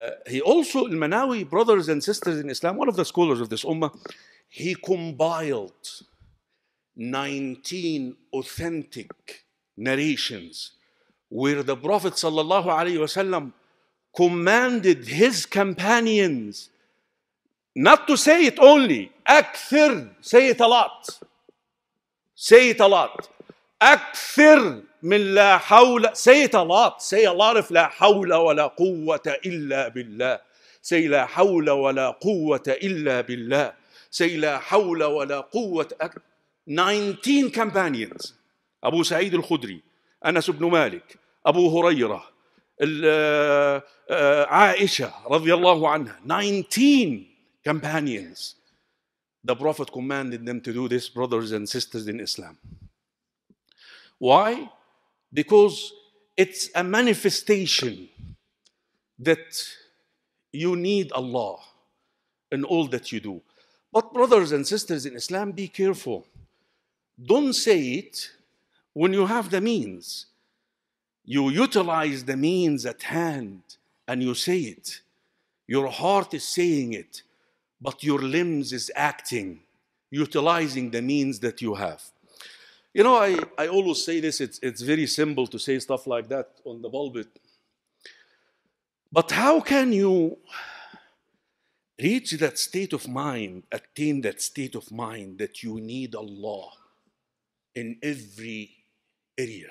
he also, Al-Manawi, brothers and sisters in Islam, one of the scholars of this ummah, he compiled 19 authentic narrations where the Prophet sallallahu alaihi wasallam commanded his companions not to say it only, أكثر, say it a lot. Say it a lot. أكثر من لا حول, say it a lot. Say a lot of لا حول ولا قوة إلا بالله. Say لا حول ولا قوة إلا بالله. Say لا حول ولا قوة. 19 companions. أبو سعيد الخدري, أنس بن مالك, أبو هريرة, عائشة رضي الله عنها. 19 companions. The Prophet commanded them to do this, brothers and sisters in Islam. Why? Because it's a manifestation that you need Allah in all that you do. But brothers and sisters in Islam, be careful. Don't say it when you have the means. You utilize the means at hand and you say it. Your heart is saying it, but your limbs is acting, utilizing the means that you have. You know, I always say this, it's very simple to say stuff like that on the pulpit. But how can you reach that state of mind, attain that state of mind that you need Allah in every area?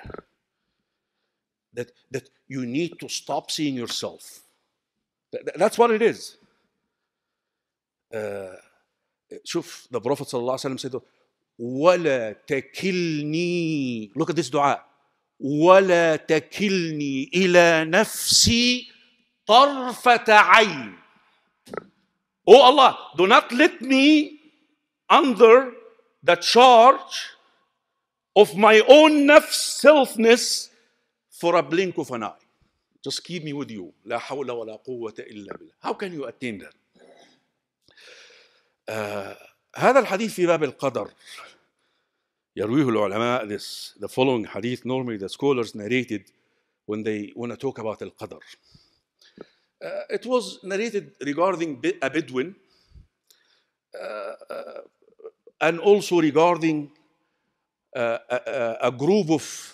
That you need to stop seeing yourself. That's what it is. شوف, the Prophet ﷺ said, وَلَا تَكِلْنِي, look at this dua, وَلَا تَكِلْنِي إِلَى نَفْسِي طَرْفَةَ عَيْنٍ. Oh Allah, do not let me under the charge of my own nafs, selfness, for a blink of an eye. Just keep me with you. لا حول ولا قوة إلا بالله. How can you attain that? هذا الحديث في باب القدر يرويه العلماء. The following hadith, normally the scholars narrated when they want to talk about al-qadr. It was narrated regarding a Bedouin and also regarding a group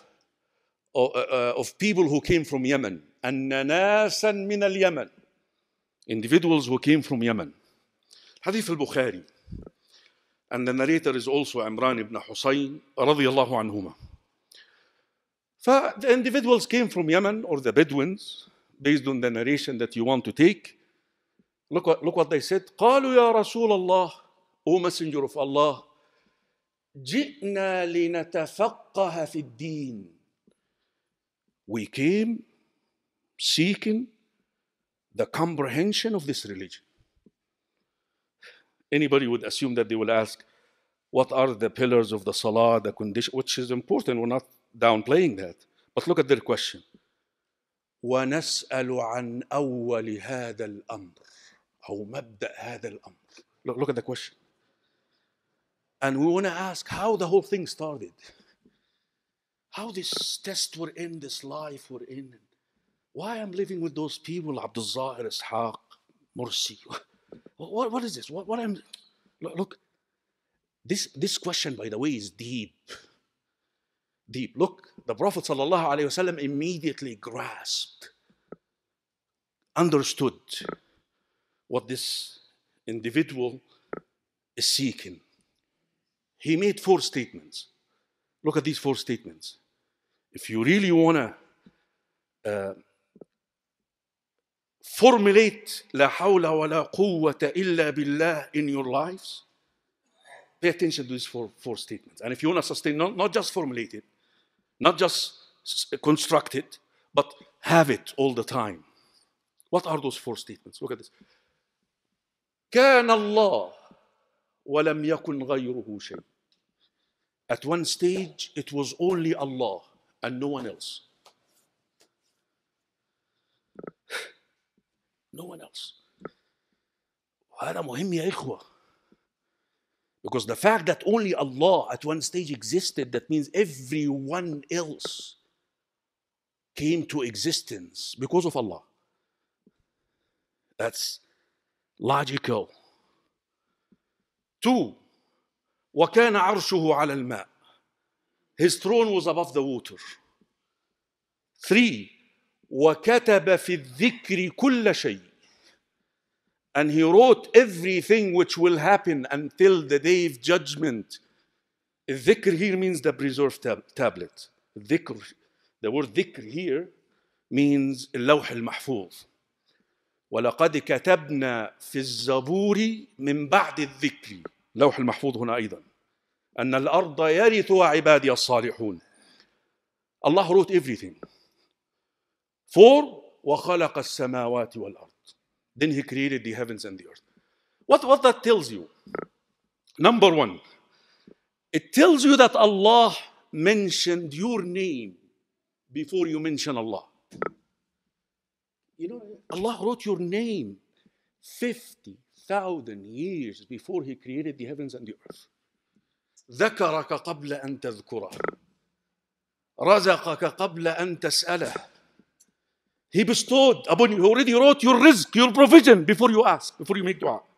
of people who came from Yemen. أن ناسا من اليمن, individuals who came from Yemen. Hadith al-Bukhari. And the narrator is also Imran ibn Husayn radiyallahu anhuma. The individuals came from Yemen, or the Bedouins, based on the narration that you want to take. Look what they said. قالوا يا رسول الله, O Messenger of Allah, جئنا لنتفقه في الدين. We came seeking the comprehension of this religion. Anybody would assume that they will ask, what are the pillars of the salah, the condition, which is important, we're not downplaying that. But look at their question. وَنَسْأَلُ عَنْ أَوَّلِ هَذَا الْأَمْرِ أو مبدأ هذا الأمر. Look at the question. And we want to ask how the whole thing started. How this test we're in, this life we're in. Why I'm living with those people, Abdul Zahir, Ishaq, Mursi. What is this? What I'm... Look, this question, by the way, is deep. Deep. Look, the Prophet ﷺ immediately grasped, understood what this individual is seeking. He made 4 statements. Look at these 4 statements. If you really want to formulate لا حول ولا قوة إلا بالله in your lives, pay attention to these four statements. And if you want to sustain, not just formulate it, not just construct it, but have it all the time. What are those 4 statements? Look at this. كان الله ولم يكن غيره شيء. At one stage, it was only Allah and no one else. No one else. وهذا مهم يا إخوة. Because the fact that only Allah at one stage existed, that means everyone else came to existence because of Allah. That's logical. 2. وَكَانَ عَرْشُهُ عَلَى الْمَاءِ. His throne was above the water. 3. وَكَتَبَ فِي الذِّكْرِ كُلَّ شَيْءٍ. And he wrote everything which will happen until the day of judgment. الذكر here means the preserved tablet. الذكر, the word ذكر here means اللوح المحفوظ. ولقد كتبنا في الزبور من بعد الذكر. اللوح المحفوظ هنا أيضا. أن الأرض يرثها عبادي الصالحون. Allah wrote everything. 4. وخلق السماوات والأرض. Then he created the heavens and the earth. What that tells you? Number 1, it tells you that Allah mentioned your name before you mention Allah. You know, Allah wrote your name 50,000 years before he created the heavens and the earth. ذكرك قبل أن تذكره. رزقك قبل أن تسأله. He bestowed upon you, he already wrote your rizq, your provision before you ask, before you make dua.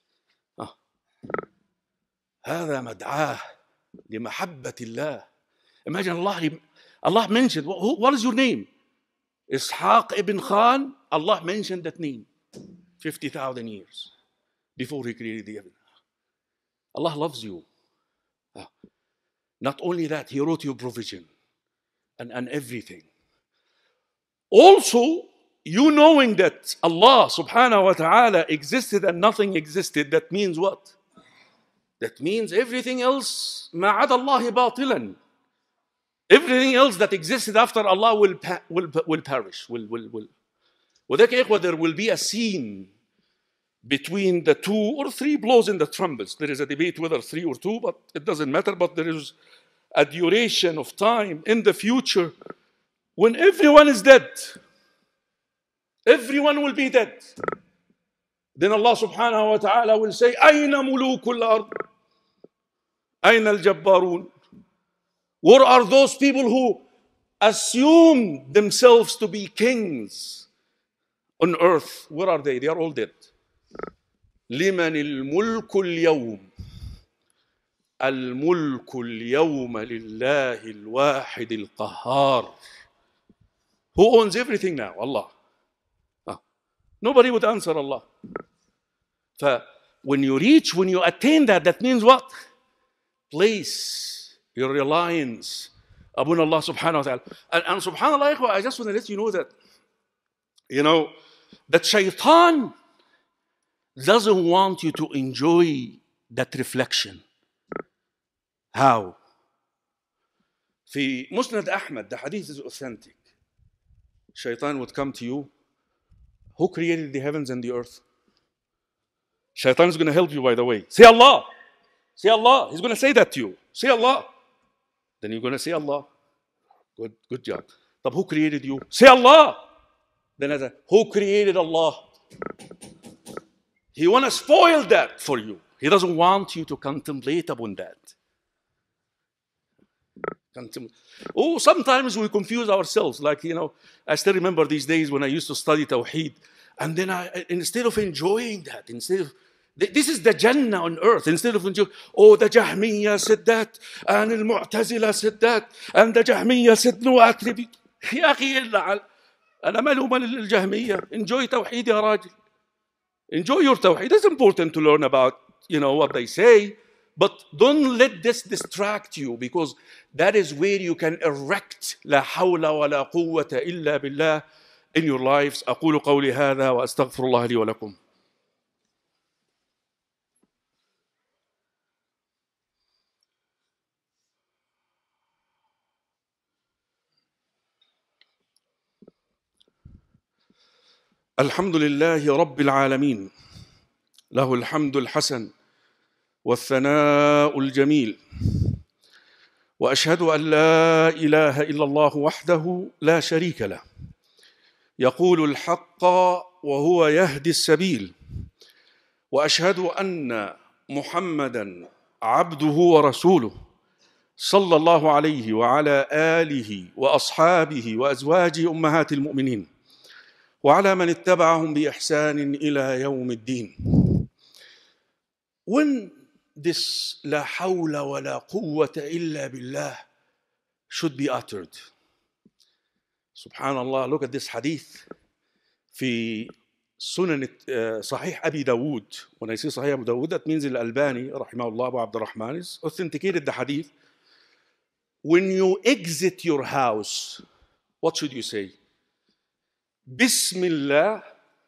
هذا مدعاه لمحبة الله. Imagine Allah mentioned, what is your name? Ishaq ibn Khan. Allah mentioned that name 50,000 years before he created the heaven. Allah loves you. Not only that, he wrote your provision and everything. Also, you knowing that Allah subhanahu wa ta'ala existed and nothing existed, that means what? That means everything else, ما عدا الله باطلا. Everything else that existed after Allah will perish. وذلك يا إخوة, there will be a scene between the 2 or 3 blows in the trumpets. There is a debate whether 3 or 2, but it doesn't matter. But there is a duration of time in the future when everyone is dead. Everyone will be dead. Then Allah subhanahu wa ta'ala will say, أين ملوك الأرض؟ أين الجبارون? Where are those people who assume themselves to be kings on earth? Where are they? They are all dead. لمن الملك اليوم؟ الملك اليوم لله الواحد القهار. Who owns everything now? Allah. Nobody would answer Allah. When you attain that, that means what? Place your reliance upon Allah subhanahu wa ta'ala. And subhanAllah, I just want to let you know that, that shaitan doesn't want you to enjoy that reflection. How? في مسند أحمد, the hadith is authentic. Shaitan would come to you. Who created the heavens and the earth? Shaitan is going to help you, by the way. Say Allah. Say Allah. He's going to say that to you. Say Allah. Then you're going to say Allah. Good job. But who created you? Say Allah. Then who created Allah? He want to spoil that for you. He doesn't want you to contemplate upon that. Oh, sometimes we confuse ourselves. Like, I still remember these days when I used to study Tawheed. And then instead of enjoying that, this is the Jannah on earth. Instead of enjoying, the Jahmiyyah said that, and the Mu'tazila said that, and the Jahmiyyah said no attribute. يا أخي أنا مالي ومال الجهمية. Enjoy Tawheed يا راجل. Enjoy your Tawheed. It's important to learn about, what they say. But don't let this distract you, because that is where you can erect لا حول ولا قوة إلا بالله in your lives. أقول قولي هذا وأستغفر الله لي ولكم. الحمد لله رب العالمين، له الحمد الحسن والثناء الجميل، وأشهد أن لا إله إلا الله وحده لا شريك له، يقول الحق وهو يهدي السبيل، وأشهد أن محمدًا عبده ورسوله صلى الله عليه وعلى آله وأصحابه وأزواجه أمهات المؤمنين، وعلى من اتبعهم بإحسان إلى يوم الدين. When this لا حول ولا قوة إلا بالله should be uttered. Subhanallah, look at this hadith في سنن صحيح أبي داود. When I say صحيح أبي داود, that means Al-Albani رحمه الله Abu Abd al-Rahman is authenticated the hadith. When you exit your house, what should you say? Bismillah,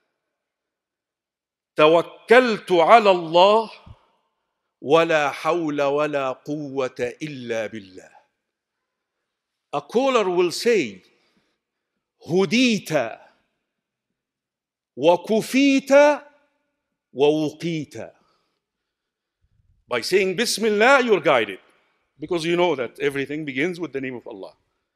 توكلت على الله ولا حول ولا قوة إلا بالله. A caller will say, هديت وكفيت ووقيت. By saying Bismillah, you're guided, because you know that everything begins with the name of Allah.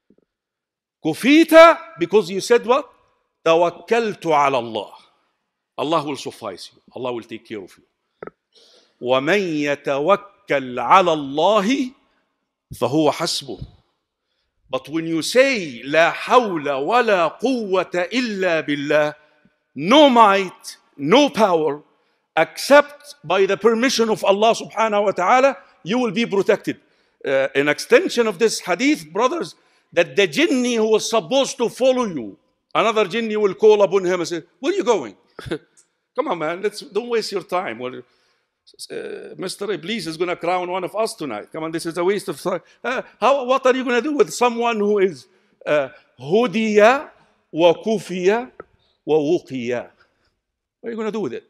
كفيت, because you said what? توكلت على الله. Allah will suffice you. Allah will take care of you. ومن يتوكل على الله فهو حسبه. But when you say لا حول ولا قوة إلا بالله, no might, no power, except by the permission of Allah subhanahu wa ta'ala, you will be protected. An extension of this hadith, brothers, that the jinni who was supposed to follow you, another jinni will call upon him and say, where are you going? Come on, man, don't waste your time. Well, Mr. Iblis is going to crown one of us tonight. Come on, this is a waste of time. What are you going to do with someone who is hudiya wa kufiya wa wuqiya? What are you going to do with it?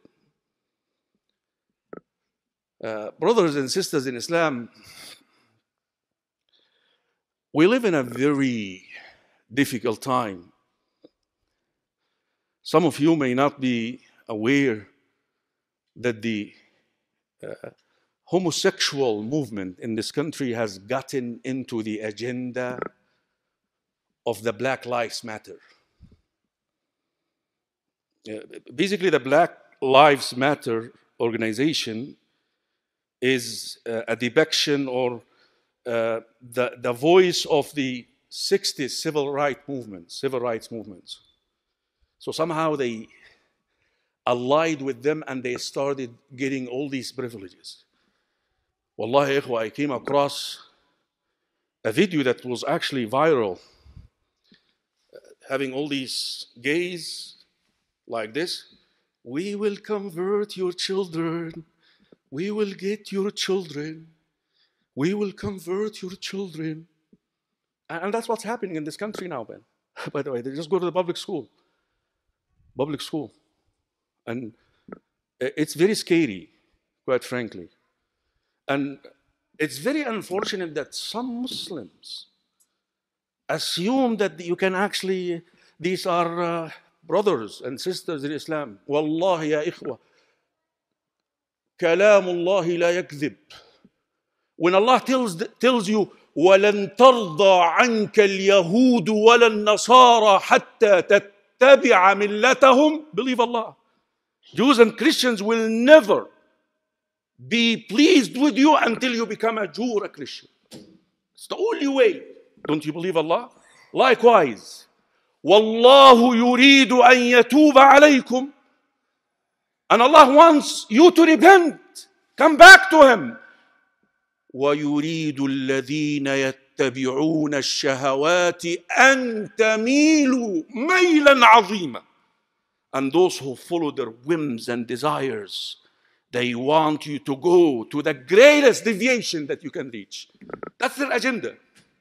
Brothers and sisters in Islam, we live in a very difficult time. Some of you may not be aware that the homosexual movement in this country has gotten into the agenda of the Black Lives Matter. Basically, the Black Lives Matter organization is a depiction or the voice of the 60s civil rights movements. So somehow they allied with them and they started getting all these privileges. Wallahi, ikhwa, I came across a video that was actually viral, having all these gays like this. We will convert your children. We will get your children. We will convert your children. And that's what's happening in this country now, man. By the way, they just go to the public school. And it's very scary, quite frankly. And it's very unfortunate that some Muslims assume that you can actually, these are brothers and sisters in Islam. Wallahi ya ikhwa, kalamullahi la yakzib. When Allah tells you, وَلَن تَرْضَى عَنْكَ الْيَهُودُ وَلَا النَّصَارَى حَتَّى تَتَّبِعَ مِلَّتَهُمْ, believe Allah. Jews and Christians will never be pleased with you until you become a Jew or a Christian. It's the only way. Don't you believe Allah? Likewise, وَاللَّهُ يُرِيدُ أَن يَتُوبَ عَلَيْكُمْ. And Allah wants you to repent. Come back to Him. وَيُرِيدُ الَّذِينَ يَتَّبِعُونَ الشَّهَوَاتِ أَن تَمِيلُوا مَيْلًا عَظِيمًا. And those who follow their whims and desires, they want you to go to the greatest deviation that you can reach. That's their agenda.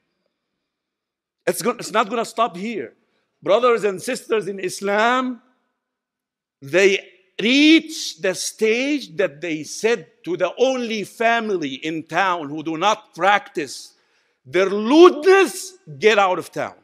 It's not going to stop here. Brothers and sisters in Islam, they reach the stage that they said to the only family in town who do not practice their lewdness, get out of town.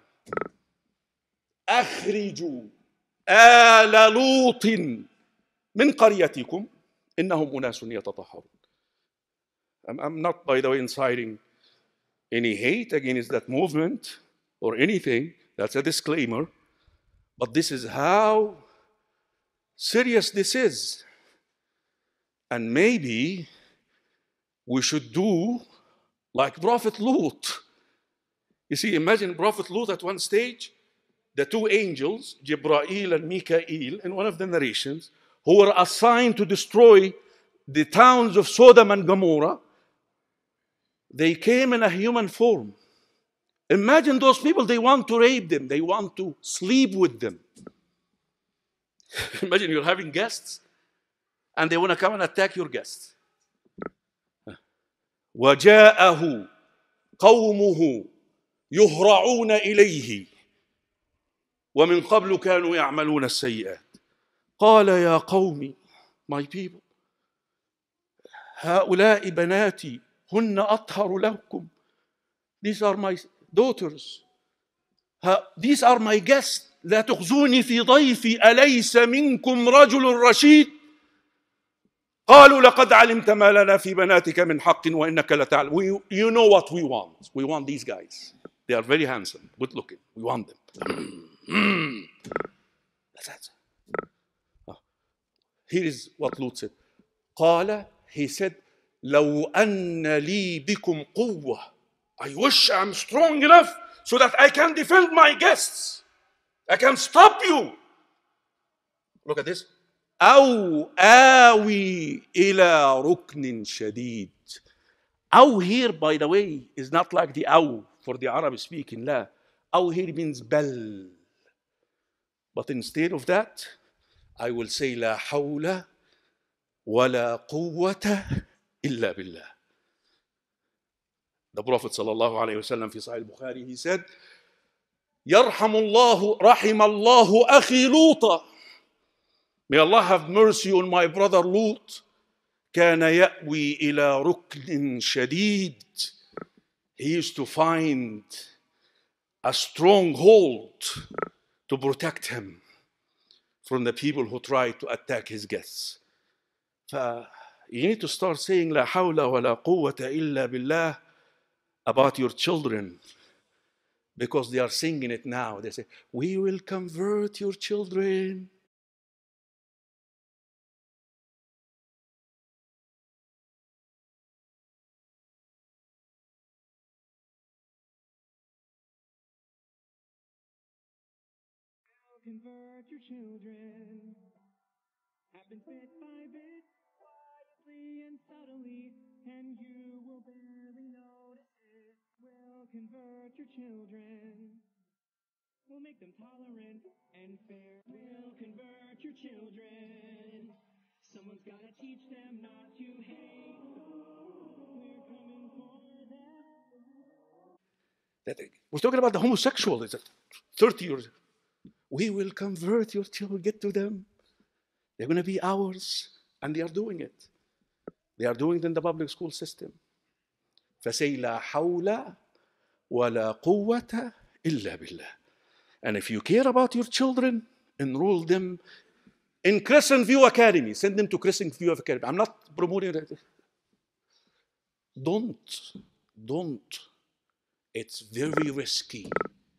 أخرجوا آل لوط من قريتكم إنهم أناس يتطهرون. I'm not, by the way, inciting any hate against that movement or anything. That's a disclaimer. But this is how serious this is. And maybe we should do like Prophet Lut. You see, imagine Prophet Lut at one stage the two angels, Jibrail and Mikael, in one of the narrations, who were assigned to destroy the towns of Sodom and Gomorrah, they came in a human form. Imagine those people, they want to rape them, they want to sleep with them. Imagine you're having guests and they want to come and attack your guests. وَجَاءَهُ قَوْمُهُ يُهْرَعُونَ إِلَيْهِ وَمِنْ قَبْلُ كَانُوا يَعْمَلُونَ السَّيِّئَاتِ قَالَ يَا قَوْمِ, my people, هؤلاء بناتي هن أطهر لكم. These are my daughters. These are my guests. لا تخزوني في ضيفي أليس منكم رجل رشيد. قالوا لقد علمت ما لنا في بناتك من حق وإنك لتعلم. You know what we want. We want these guys. They are very handsome, good looking. We want them. That's it. Here is what Lut said. قال, he said, لو أن لي بكم قوة. I wish I'm strong enough so that I can defend my guests. I can stop you. Look at this. أو آوي إلى ركن شديد. أو here, by the way, is not like the أو for the Arab speaking. لا. أو here means بل. But instead of that, I will say لا حول ولا قوة إلا بالله. The Prophet sallallahu alayhi wa sallam في صحيح البخاري, he said, يرحم الله رحم الله أخي لوطا. May Allah have mercy on my brother Lut. كان يأوي إلى ركن شديد. He used to find a stronghold to protect him from the people who try to attack his guests. You need to start saying لا حول ولا قوة إلا بالله about your children, because they are singing it now. They say, we will convert your children. Convert your children. Happen bit by bit, quietly and subtly, and you will barely notice it. We'll convert your children. We'll make them tolerant and fair. We'll convert your children. Someone's gotta teach them not to hate. We're coming for them. We're talking about the homosexual. It's 30 years. We will convert your children, get to them. They're going to be ours. And they are doing it. They are doing it in the public school system. فَسَيْ لَا حَوْلَ وَلَا قُوَّةَ إِلَّا بِاللَّهِ. And if you care about your children, enroll them in Crescent View Academy. Send them to Crescent View Academy. I'm not promoting it. Don't. It's very risky.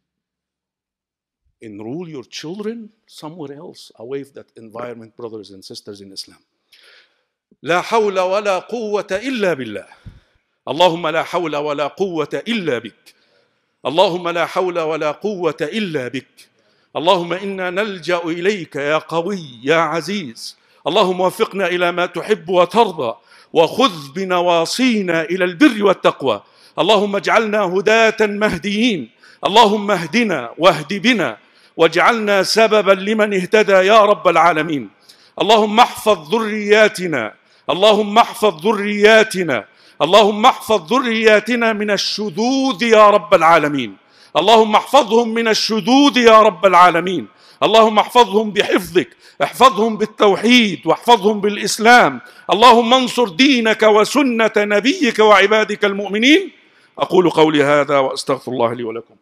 Enroll your children somewhere else, away from that environment, brothers and sisters in Islam. لا حول ولا قوة إلا بالله. اللهم لا حول ولا قوة إلا بك. اللهم لا حول ولا قوة إلا بك. اللهم إنا نلجأ إليك يا قوي يا عزيز. اللهم وفقنا إلى ما تحب وترضى وخذ بنواصينا إلى البر والتقوى. اللهم اجعلنا هداة مهديين. اللهم اهدنا واهد بنا واجعلنا سببا لمن اهتدى يا رب العالمين. اللهم احفظ ذرياتنا. اللهم احفظ ذرياتنا. اللهم احفظ ذرياتنا من الشذوذ يا رب العالمين. اللهم احفظهم من الشذوذ يا رب العالمين. اللهم احفظهم بحفظك. احفظهم بالتوحيد واحفظهم بالإسلام. اللهم انصر دينك وسنة نبيك وعبادك المؤمنين. أقول قولي هذا وأستغفر الله لي ولكم.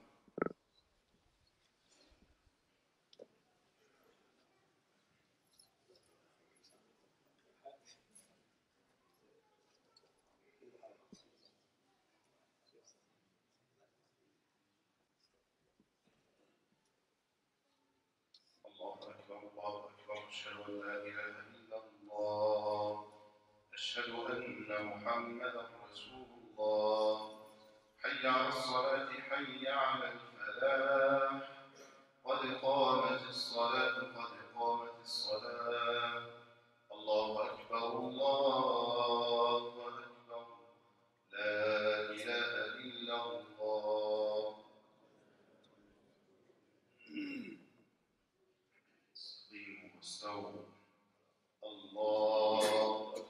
أشهد أن لا إله إلا الله. أشهد أن محمدا رسول الله. حي على الصلاة حي على الفلاح. قد قامت الصلاة قد قامت الصلاة الله أكبر الله أكبر لا إله إلا الله استقيموا واستووا الله أكبر.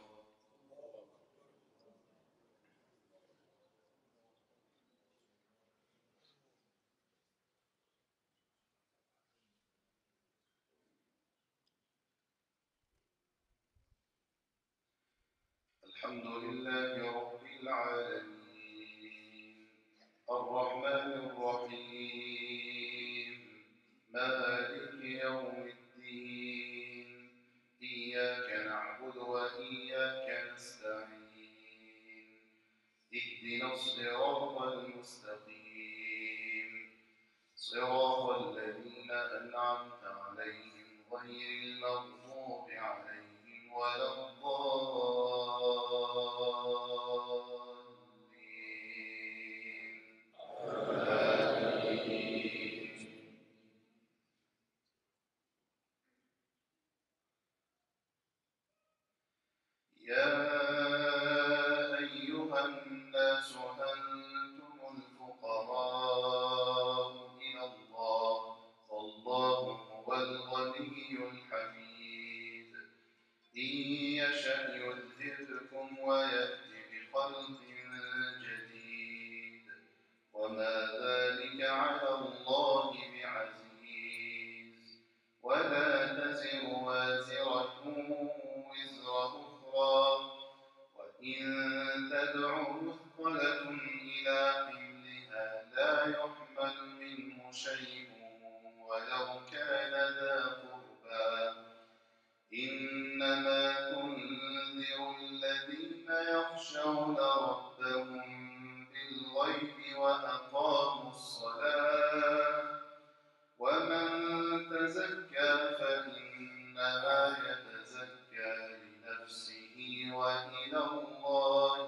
الحمد لله رب العالمين الرحمن الرحيم مالك يوم الدين إياك نعبد وإياك نستعين اهدنا الصراط المستقيم صراط الذين أنعمت عليهم غير المغضوب عليهم ولا الضالين آمين. يا أيها الناس أنتم الفقراء إلى الله والله هو الغني الحميد إن يشأ يذهبكم ويأتي بخلق جديد وما ذلك على الله بعزيز ولا تزر وازرة وزر أخرى وإن تدع مثقلة إلى حملها لا يحمل منه شيء ولو كان ذا قربى إنما تنذر الذين يخشون ربهم بالغيب وأقاموا الصلاة ومن تزكى فإنما يتزكى لنفسه وإلى الله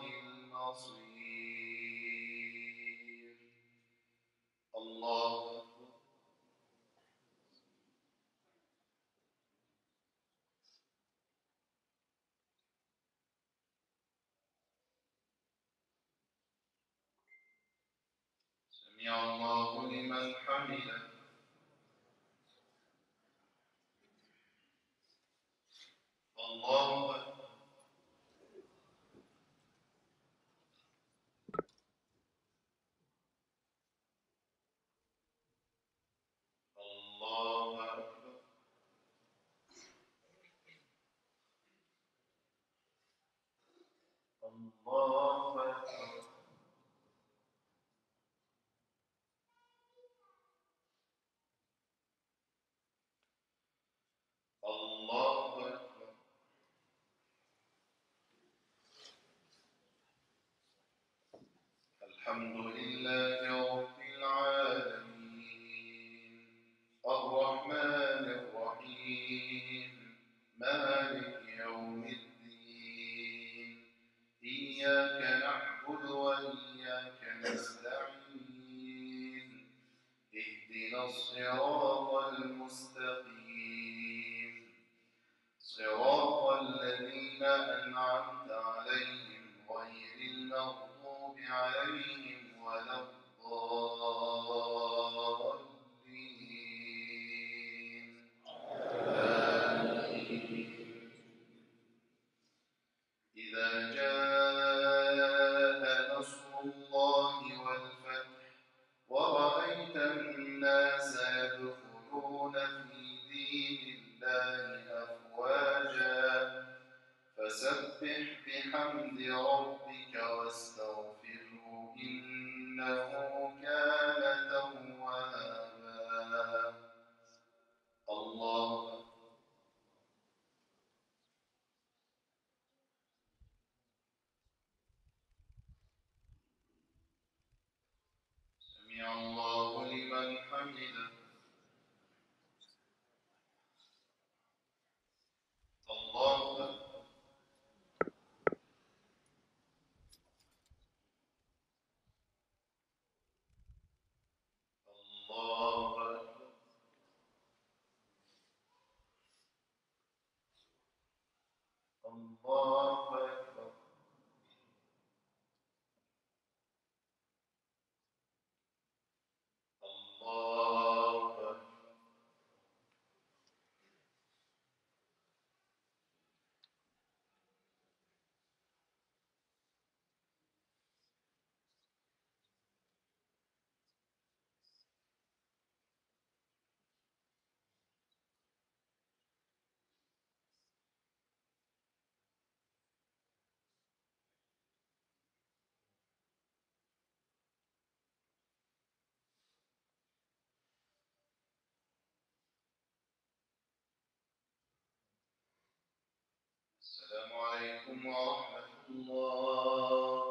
المصير الله أكبر. سمع الله لمن حمده الله أكبر. الله أكبر. الله أكبر. الله أكبر. الحمد لله رب العالمين الرحمن الرحيم مالك يوم الدين إياك نعبد وإياك نستعين اهدنا الصراط المستقيم صراط الذين أنعمت عليهم غير المغضوب عليهم ولا الضالين آمين. إذا جاء نصر الله والفتح ورأيت الناس يدخلون في دين الله أفواجا فسبح بحمد ربك واستغفره إنه كان توابا الله أكبر. سمع الله لمن حمده الله أكبر. الله أكبر. السلام عليكم ورحمة الله.